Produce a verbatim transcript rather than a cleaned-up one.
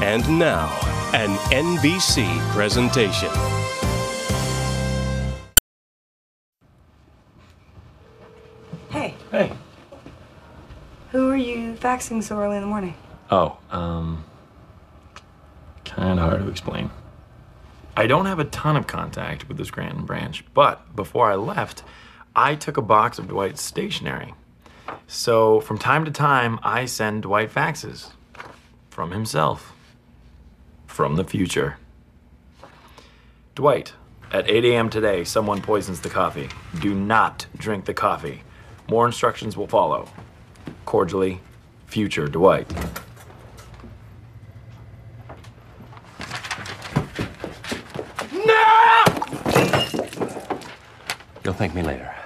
And now, an N B C presentation. Hey. Hey. Who are you faxing so early in the morning? Oh, um, kind of hard to explain. I don't have a ton of contact with the Scranton branch, but before I left, I took a box of Dwight's stationery. So from time to time, I send Dwight faxes. From himself. From the future. Dwight, at eight A M today, someone poisons the coffee. Do not drink the coffee. More instructions will follow. Cordially, future Dwight. You'll thank me later.